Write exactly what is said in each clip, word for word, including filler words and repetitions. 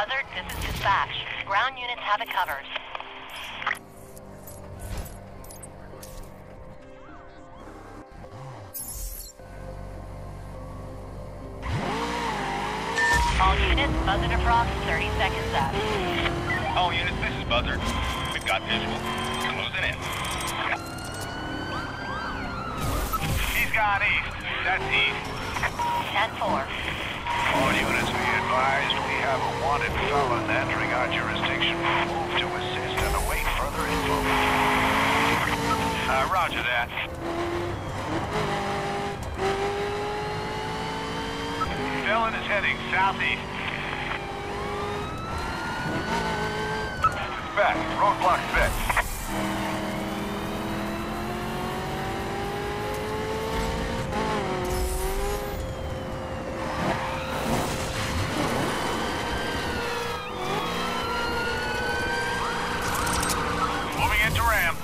Buzzard, this is dispatch. Ground units have it covered. All units, Buzzard to Frost, thirty seconds up. All units, this is Buzzard. We've got visual. Closing in. He's gone east. That's east. ten four. All units, be advised, we have a wanted felon entering our jurisdiction. Move to assist and await further info. Uh, roger that. Felon is heading southeast. Back, roadblock fixed. Moving into ramp.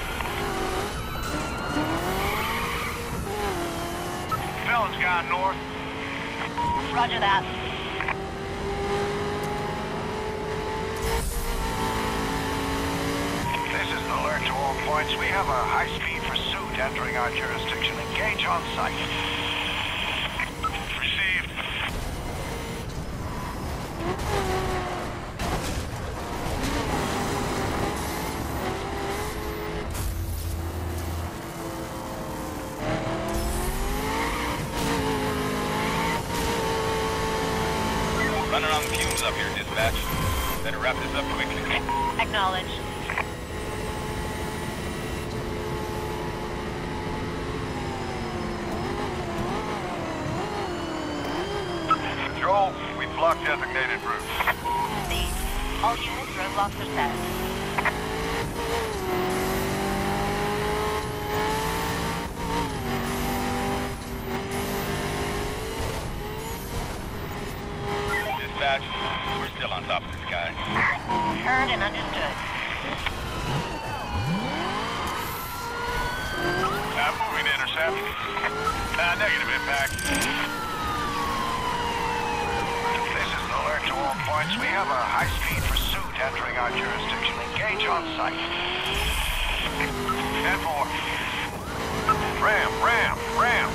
Felon's gone north. Roger that. This is an alert to all points. We have a high-speed pursuit entering our jurisdiction. Engage on sight. Received. Running on fumes up here, dispatch. Better wrap this up quickly. Acknowledge. Joel, we blocked designated routes. Proceed. All units, roadblocks are set. Dispatch, we're still on top of this guy. Heard and understood. Uh, moving to intercept. Uh, negative impact. This is an alert to all points. We have a high-speed pursuit entering our jurisdiction. Engage on sight. ten four. Ram, ram, ram.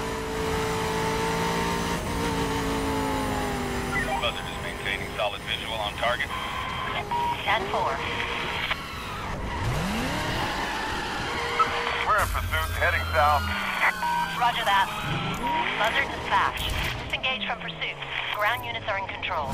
Buzzard is maintaining solid visual on target. ten four. We're in pursuit, heading south. Roger that. Buzzard dispatch. Disengage from pursuit. Ground units are in control.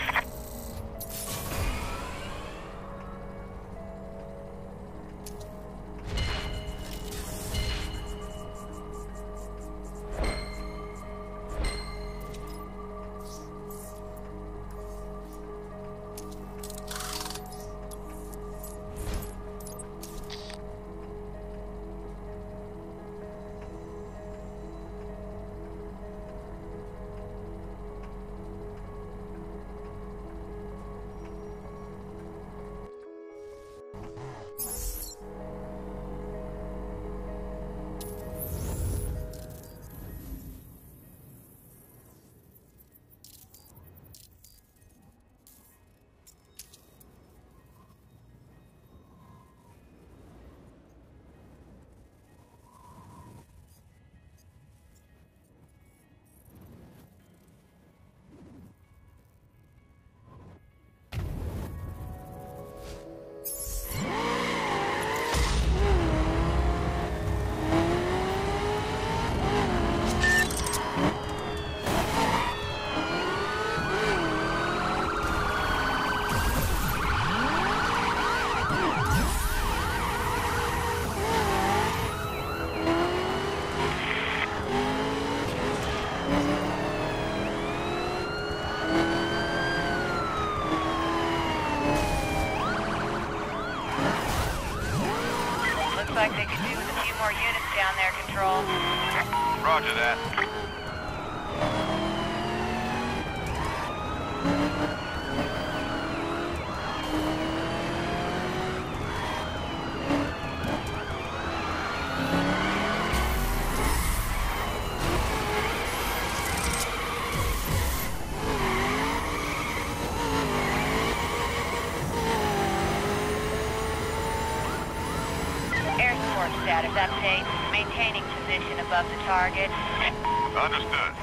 Looks like they could do with a few more units down there, Control. Roger that. status update. Maintaining position above the target. Understood.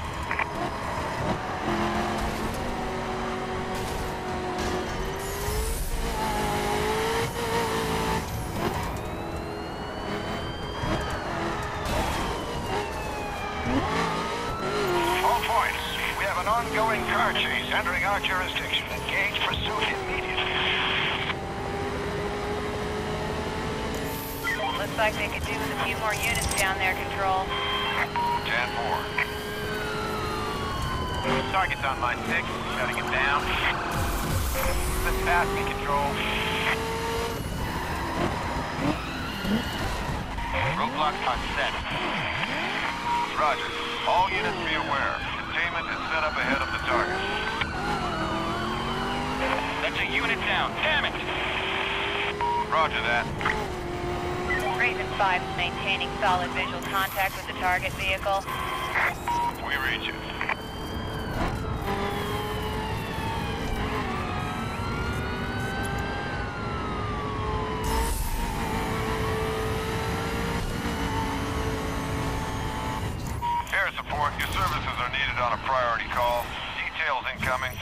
All points. We have an ongoing car chase entering our jurisdiction. Engage pursuit immediately. Looks like they could do with a few more units down there, Control. ten four. Target's on line six. Shutting it down. Let's pass me, Control. Roadblocks on set. Roger. All units be aware. Containment is set up ahead of the target. That's a unit down. Damn it! Roger that. Raven five is maintaining solid visual contact with the target vehicle. We reach it. Air support, your services are needed on a priority call. Details incoming.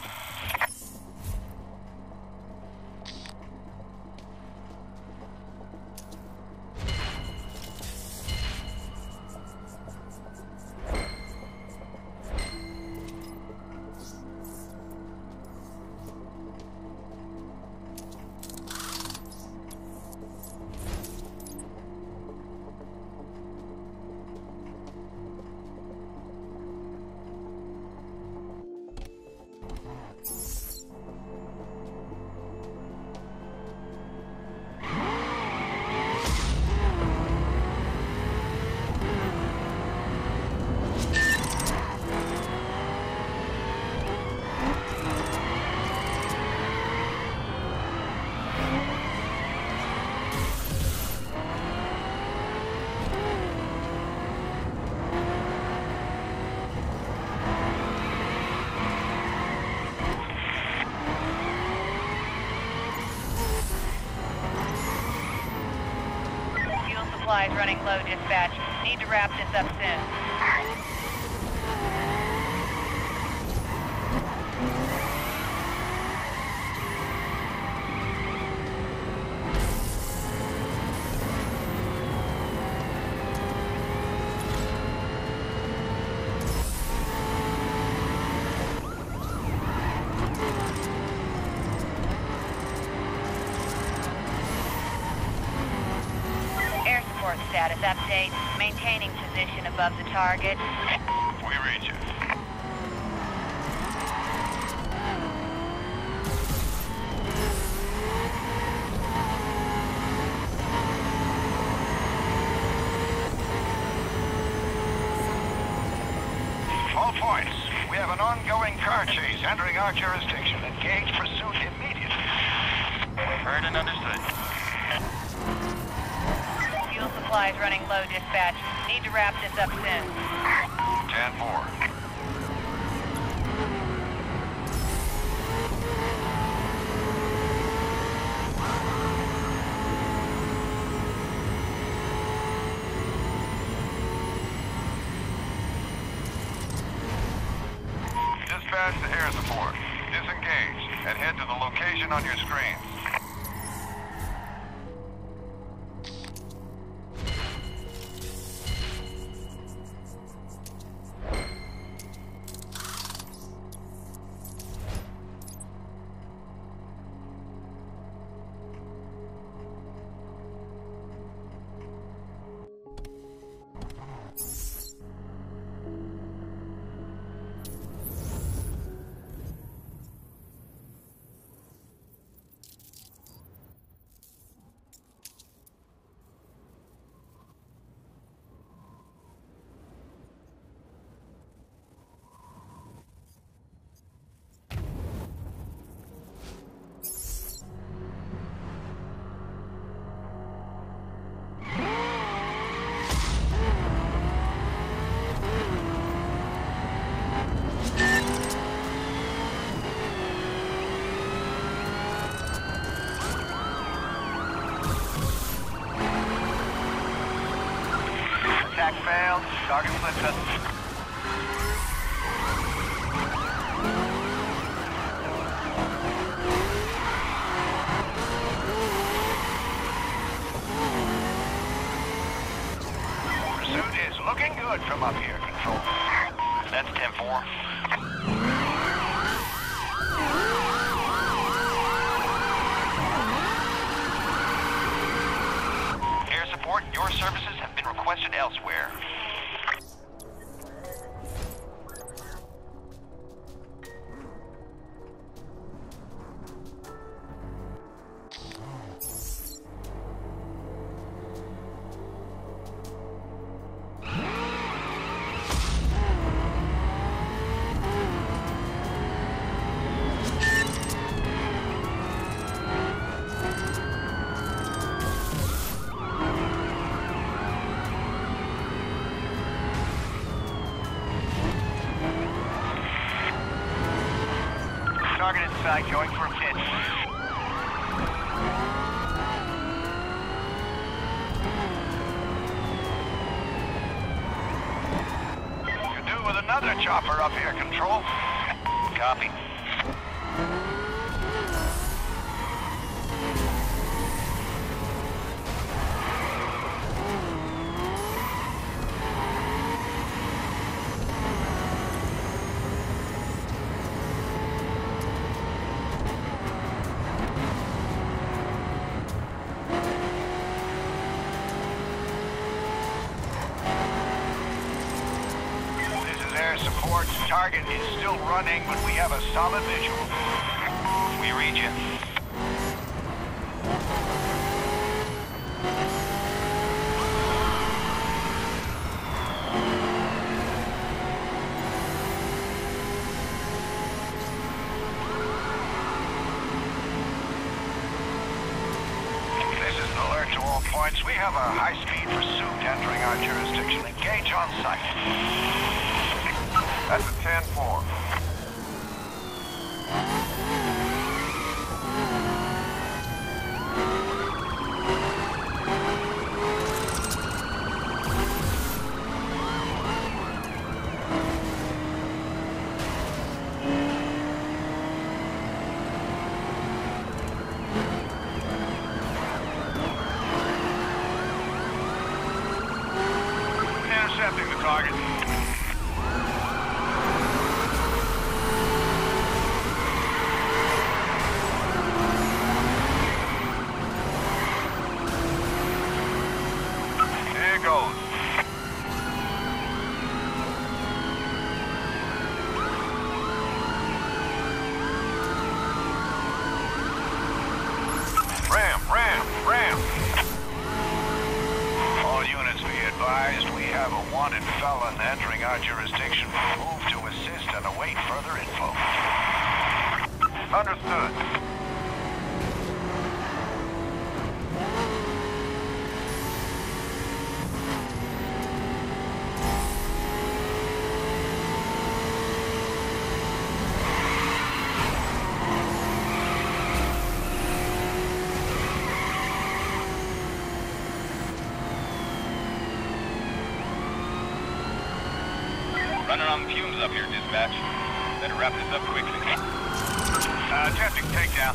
Supplies running low, dispatch. Need to wrap this up soon. Status update. Maintaining position above the target. We reach it. All points. We have an ongoing car chase entering our jurisdiction. Engage pursuit immediately. Heard and understood. Fuel supplies running low, dispatch. Need to wrap this up soon. ten four. Dispatch to air support. Disengage and head to the location on your screens. Target split test. Pursuit is looking good from up here, Control. That's ten four. Air support, your services have been requested elsewhere. Target in sight, going for a pitch. Could do with another chopper up here, Control. Copy. Support. Target is still running, but we have a solid visual. We read you. This is an alert to all points. We have a high-speed pursuit entering our jurisdiction. Engage on sight. That's a ten four. Intercepting the target. Goes. Ram, ram, ram. All units be advised, we have a wanted felon entering our jurisdiction. Move to assist and await further info. Understood. Running on fumes up here, dispatch. Better wrap this up quickly. Uh, attempting takedown.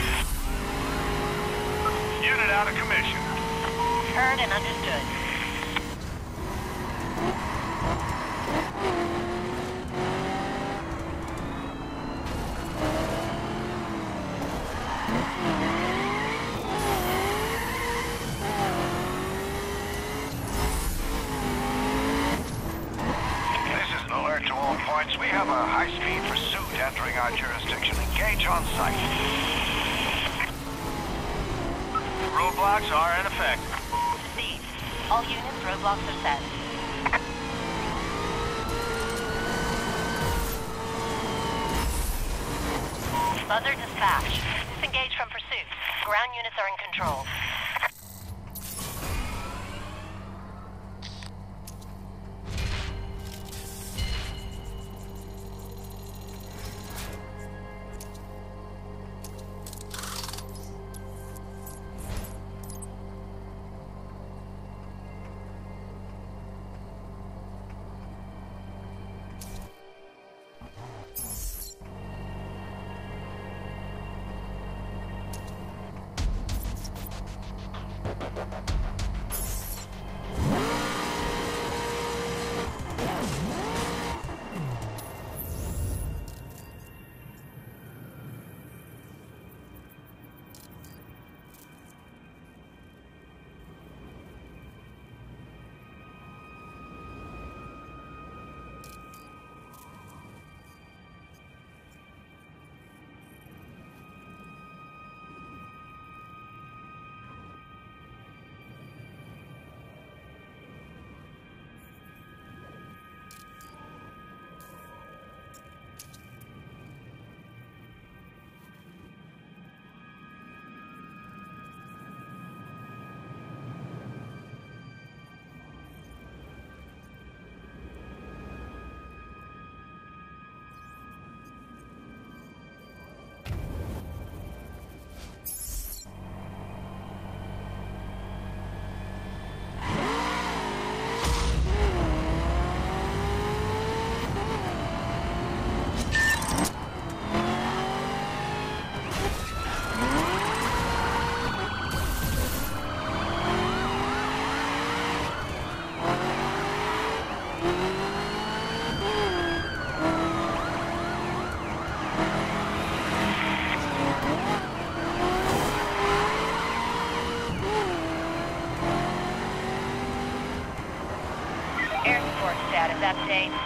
Unit out of commission. Heard and understood. To all points, we have a high-speed pursuit entering our jurisdiction. Engage on sight. Roadblocks are in effect. Proceed. All units, roadblocks are set. Buzzer dispatch. Disengage from pursuit. Ground units are in control.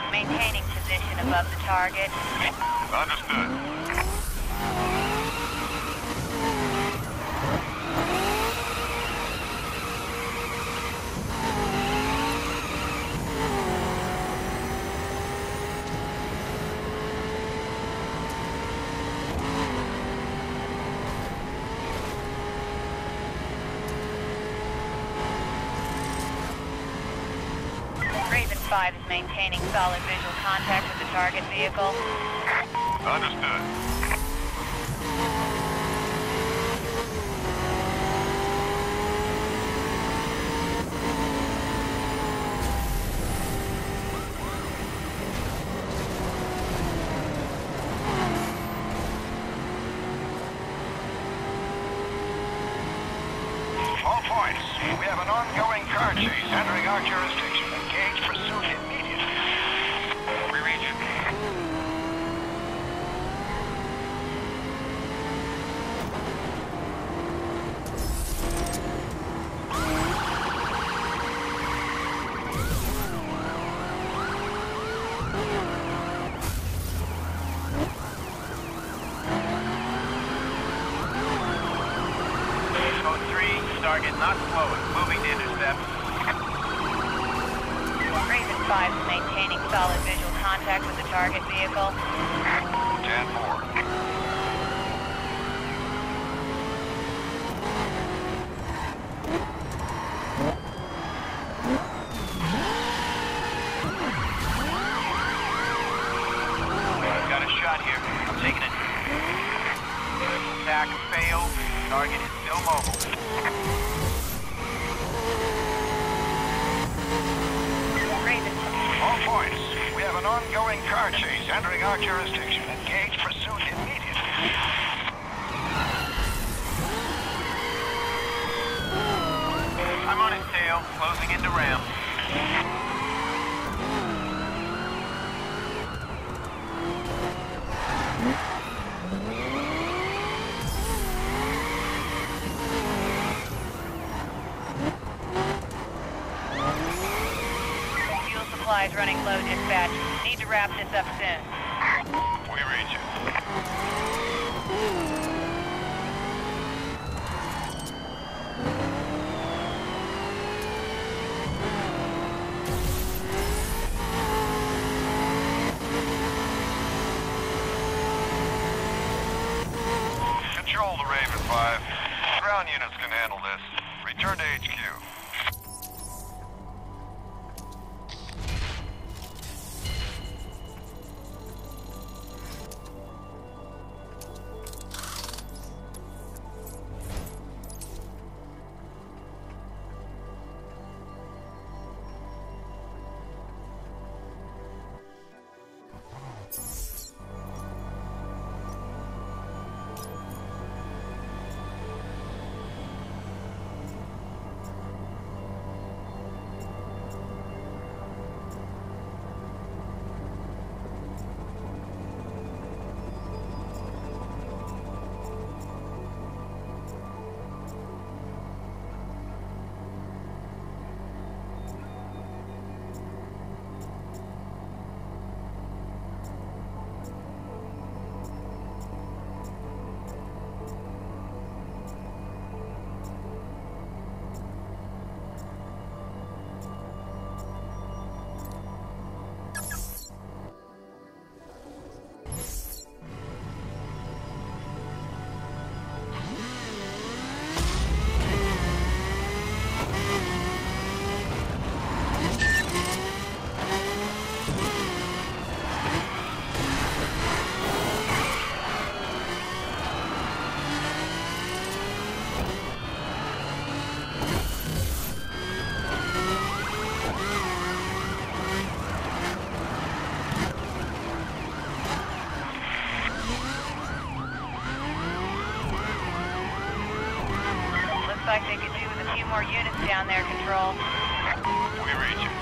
Maintaining position above the target. Understood. Raven five is maintaining solid visual contact with the target vehicle. Understood. All points. We have an ongoing car chase entering our jurisdiction. Engage pursuit immediately. We reach it. Code three, target not slowing. Moving to intercept. Raven five is maintaining solid visual contact with the target vehicle. ten four. Got a shot here. I'm taking it. Attack failed. Target is still mobile. Raven. All points. We have an ongoing car chase entering our jurisdiction. Engage pursuit immediately. I'm on his tail, closing into ramp. Fuel supplies running low, dispatch. Need to wrap this up soon. We reach it. Control the Raven five. Ground units can handle this. Return to H Q. Like they could do with a few more units down there, Control. We reach it.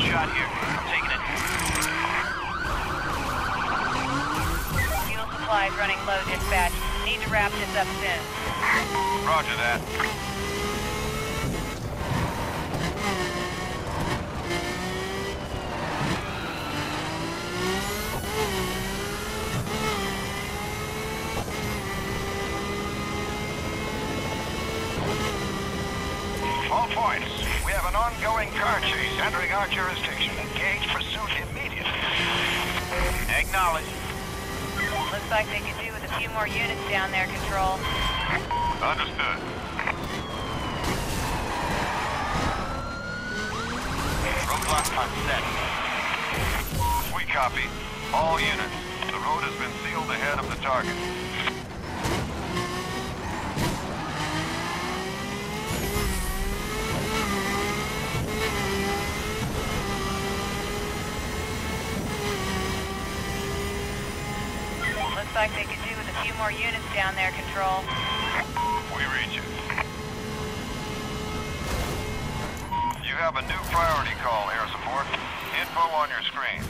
shot here. I'm taking it. Fuel supplies running low, dispatch. Need to wrap this up soon. Roger that. All points. We have an ongoing car chase entering our jurisdiction. Engage pursuit immediately. Acknowledge. Looks like they could do with a few more units down there, Control. Understood. Roadblock on set. We copy. All units. The road has been sealed ahead of the target. Looks like they could do with a few more units down there, Control. We reach it. You have a new priority call, air support. Info on your screen.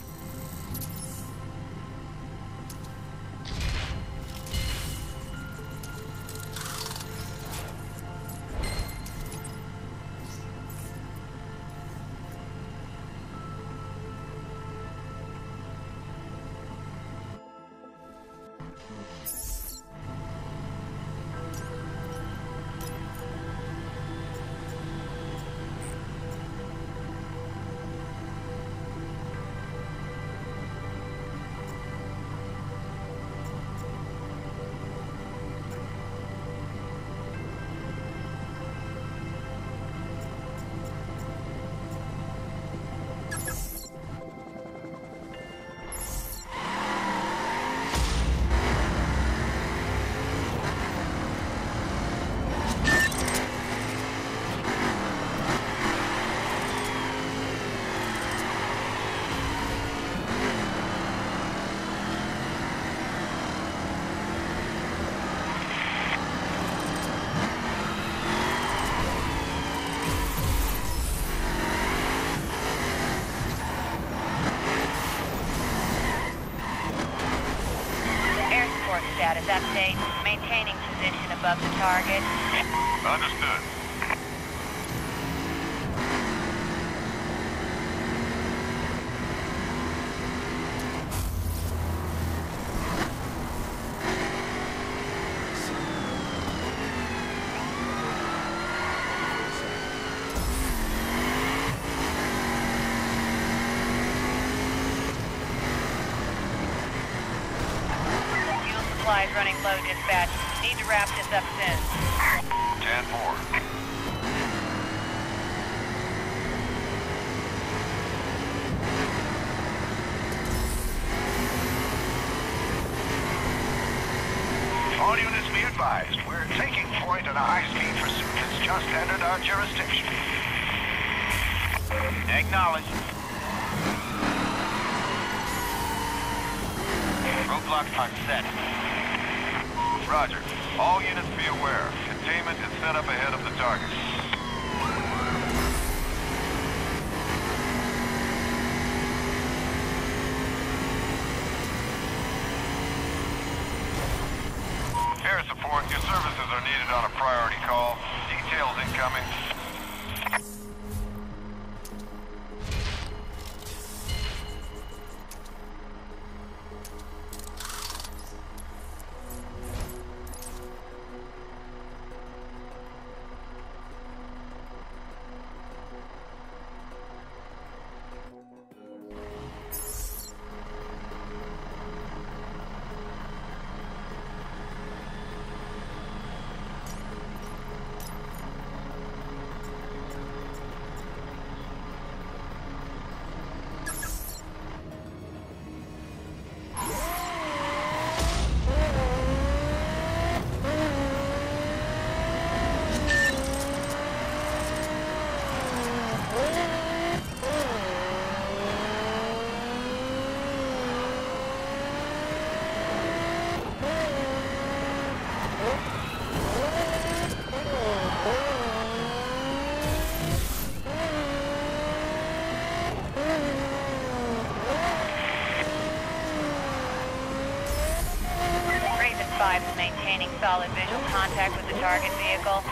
Status update. Maintaining position above the target. Understood. Supplies running low, dispatch. Need to wrap this up soon. ten four. All units be advised. We're taking point in a high-speed pursuit that's just entered our jurisdiction. Acknowledge. Roadblock on set. Roger. All units be aware. Containment is set up ahead of the target. Air support, your services are needed on a priority call. Details incoming. maintaining solid visual contact with the target vehicle.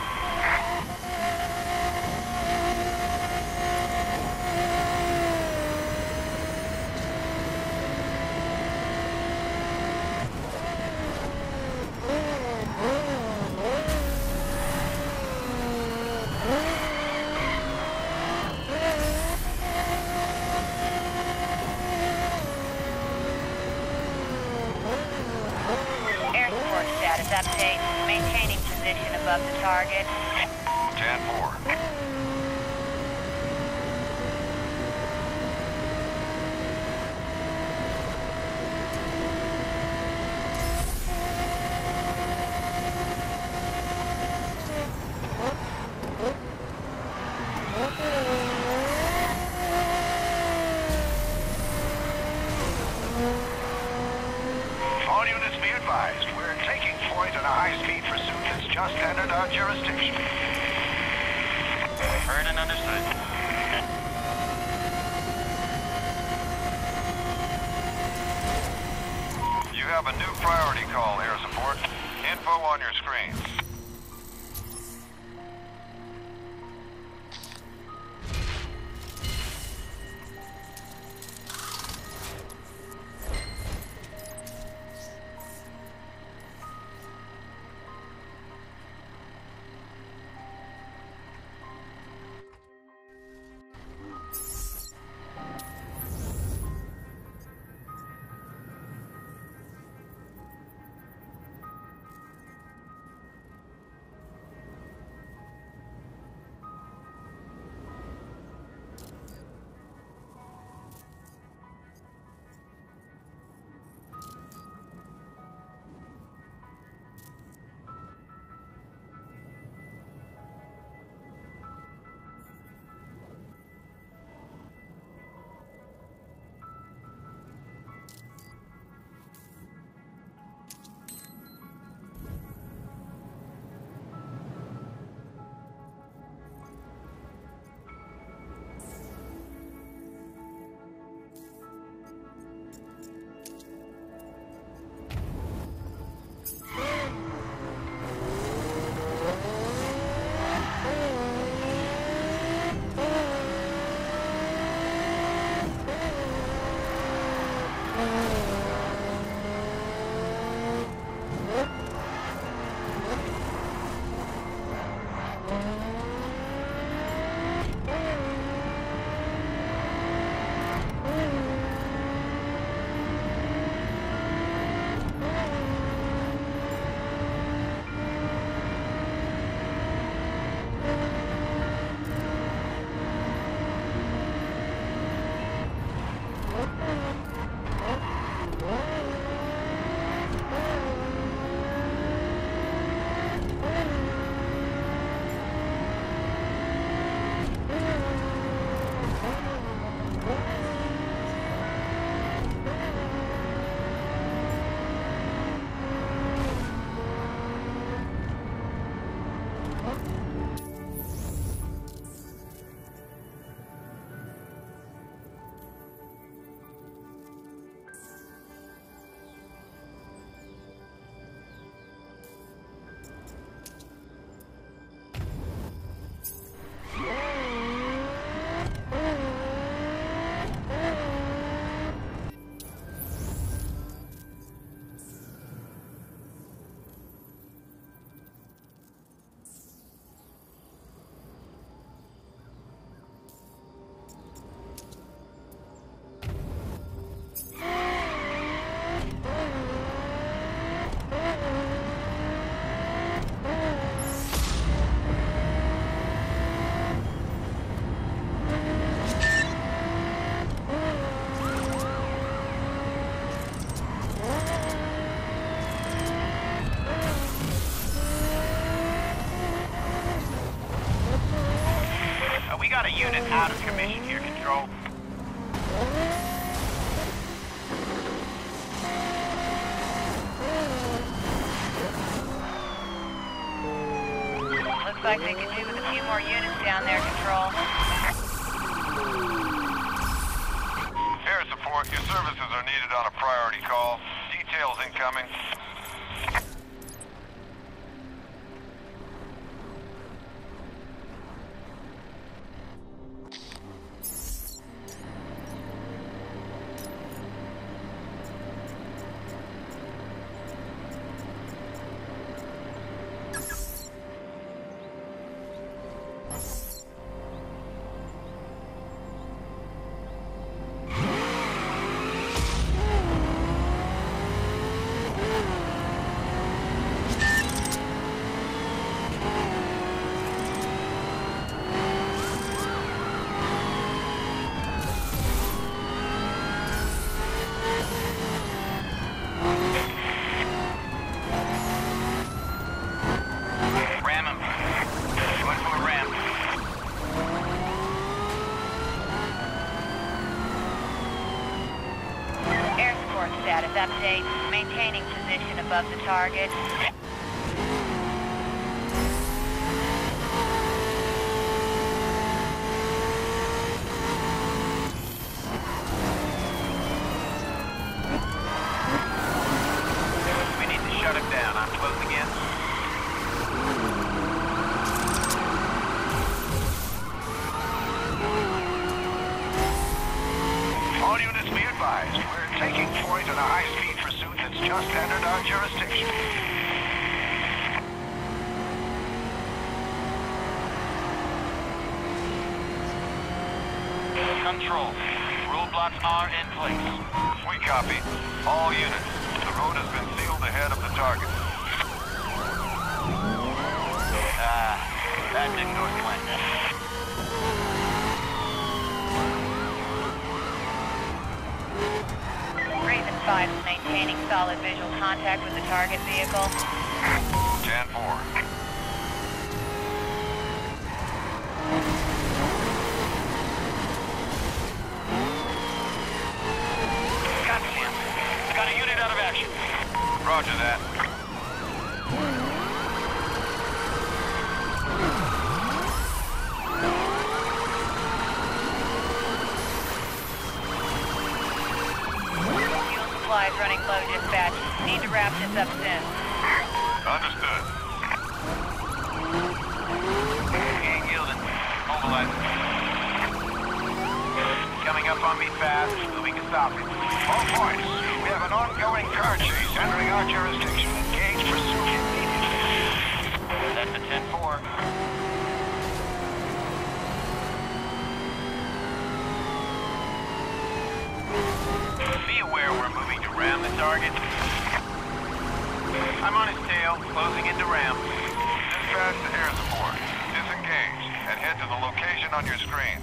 Air support status update. Maintaining position above the target. ten four. All units be advised, we're taking point in a high-speed pursuit that's just entered our jurisdiction. Heard and understood. You have a new priority call, air support. Info on your screen. unit out of commission here, Control. Looks like they could do with a few more units down there, Control. Air support, your services are needed on a priority call. Details incoming. Report status update. Maintaining position above the target. We need to shut him down. I'm closing in. All units be advised, we're taking point in a high-speed pursuit that's just entered our jurisdiction. Control. Roadblocks are in place. We copy. All units, the road has been sealed ahead of the target. Ah, that didn't go as planned. Raven five is maintaining solid visual contact with the target vehicle. ten four. Copy, Sam. Got a unit out of action. Roger that. Fuel supplies running low, dispatch. Need to wrap this up soon. Understood. He ain't yielding. Mobilizing. Coming up on me fast. We can stop it. All points. We have an ongoing car chase entering our jurisdiction. Engage pursuit immediately. That's a ten four. Be aware we're moving to ram the target. I'm on his tail, closing into ram. Dispatch to air support. Disengage and head to the location on your screens.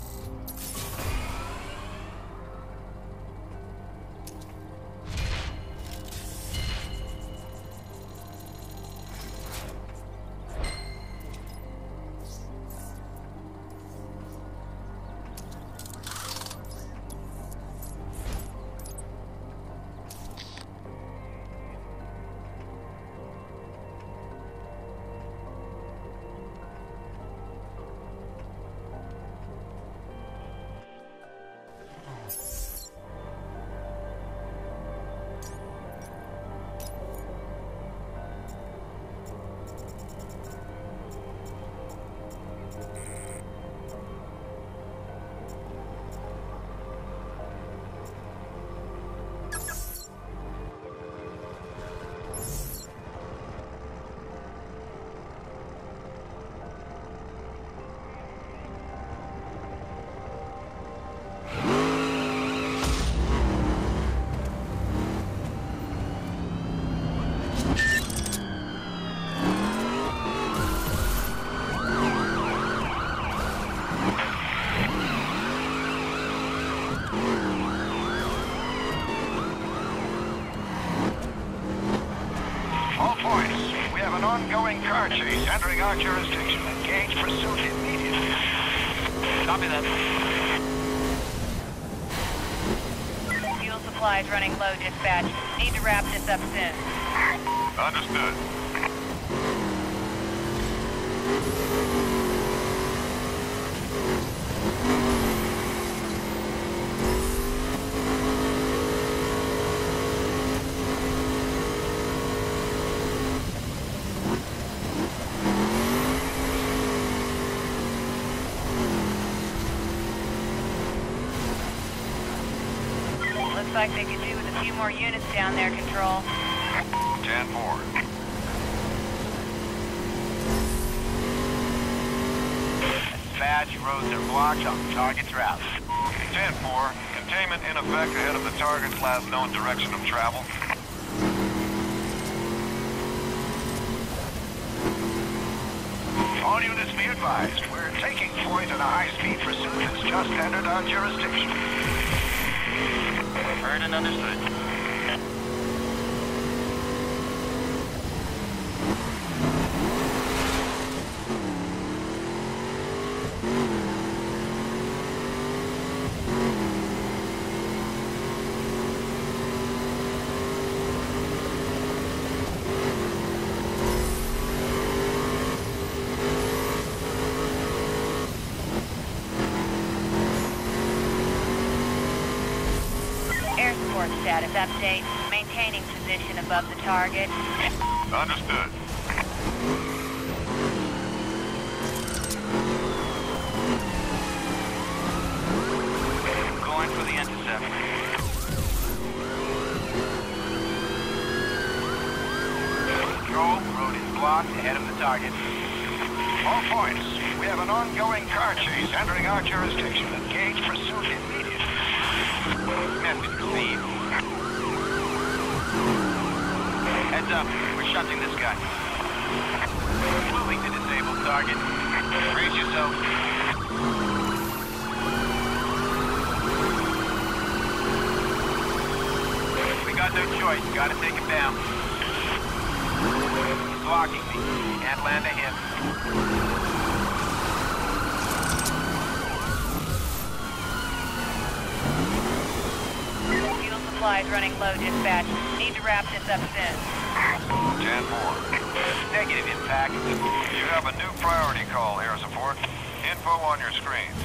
All points. We have an ongoing car chase entering our jurisdiction. Engage pursuit immediately. Copy that. Fuel supplies running low, dispatch. Need to wrap this up soon. Understood. Looks like they could do with a few more units down there, Control. ten four. Dispatch, roads are blocked on the target's route. ten four. Containment in effect ahead of the target's last known direction of travel. All units be advised. We're taking point in a high-speed pursuit that's just entered our jurisdiction. Heard and understood. support status update. Maintaining position above the target. Understood. Going for the intercept. Control, road is blocked ahead of the target. All points. We have an ongoing car chase entering our jurisdiction. Engage pursuit immediately. Message received. Heads up, we're shunting this guy. Moving to disabled target. Brace yourself. We got no choice, gotta take him down. He's blocking me. Can't land a hit. Fuel supplies running low, dispatch. Need to wrap this up soon. ten four. Negative impact. You have a new priority call, air support. Info on your screens.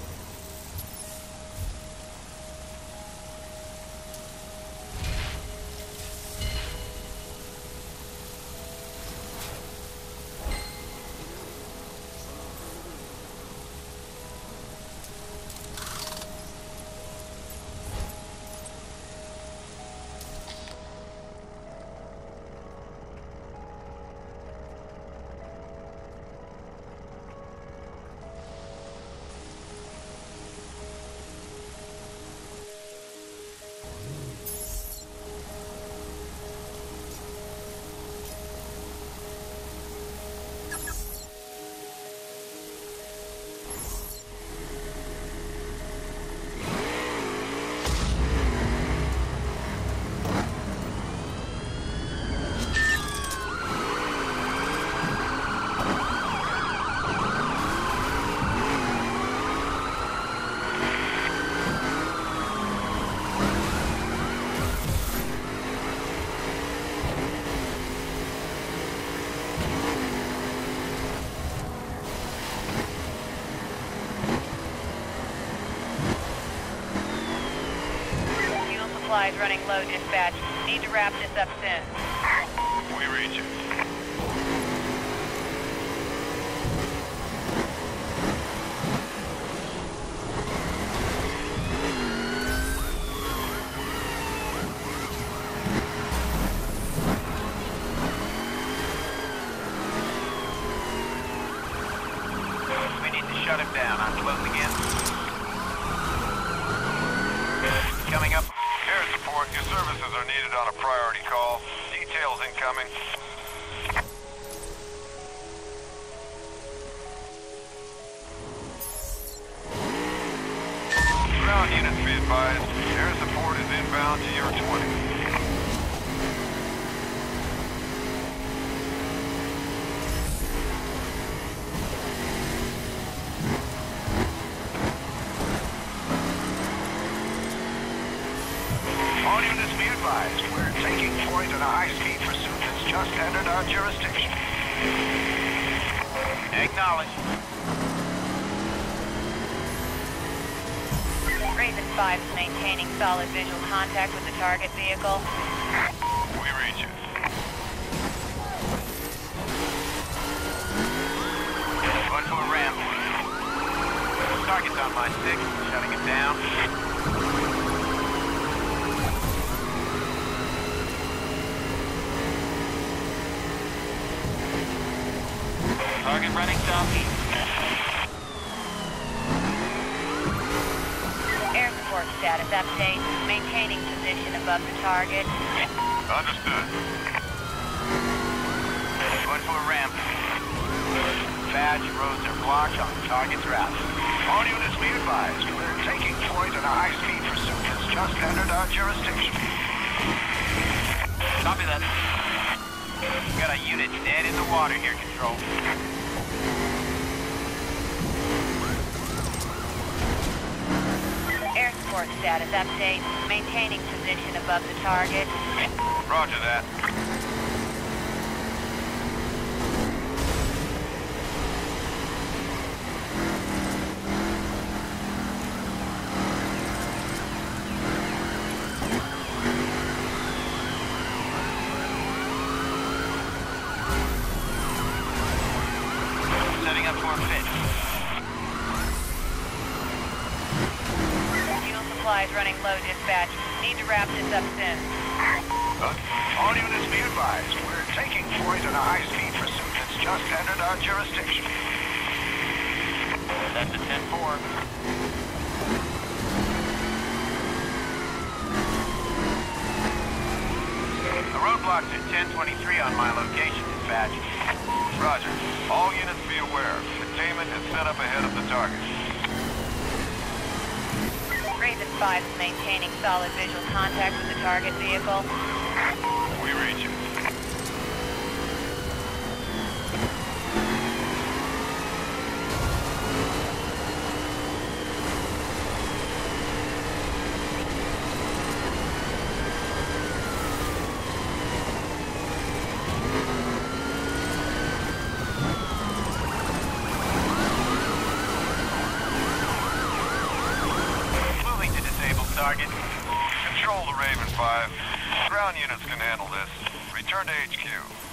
Supplies running low, dispatch. Need to wrap this up soon. We reach it. We need to shut him down. I'm closing in. Coming up. Air support, your services are needed on a priority call. Details incoming. Ground units be advised. Air support is inbound to your twenty. All units be advised, we're taking point in a high-speed pursuit that's just entered our jurisdiction. Acknowledge. Raven five is maintaining solid visual contact with the target vehicle. We reach it. Going to a ramp. Target's on my six, shutting it down. Target running southeast. Air support status update. Maintaining position above the target. Understood. Going for a ramp. Badge roads are blocked on target's route. All units be advised, we're taking point in a high-speed pursuit that's just entered our jurisdiction. Copy that. Got a unit dead in the water here, Control. Air support status update. Maintaining position above the target. Roger that. supplies running low, dispatch. Need to wrap this up soon. Uh, all units be advised. We're taking point in a high-speed pursuit that's just entered our jurisdiction. That's a ten four. The roadblock's at ten twenty-three on my location, dispatch. Roger. All units be aware. Containment is set up ahead of the target. Raven five is maintaining solid visual contact with the target vehicle. We reach it. Moving to disable target. Control the Raven five. Ground units can handle this. Return to H Q.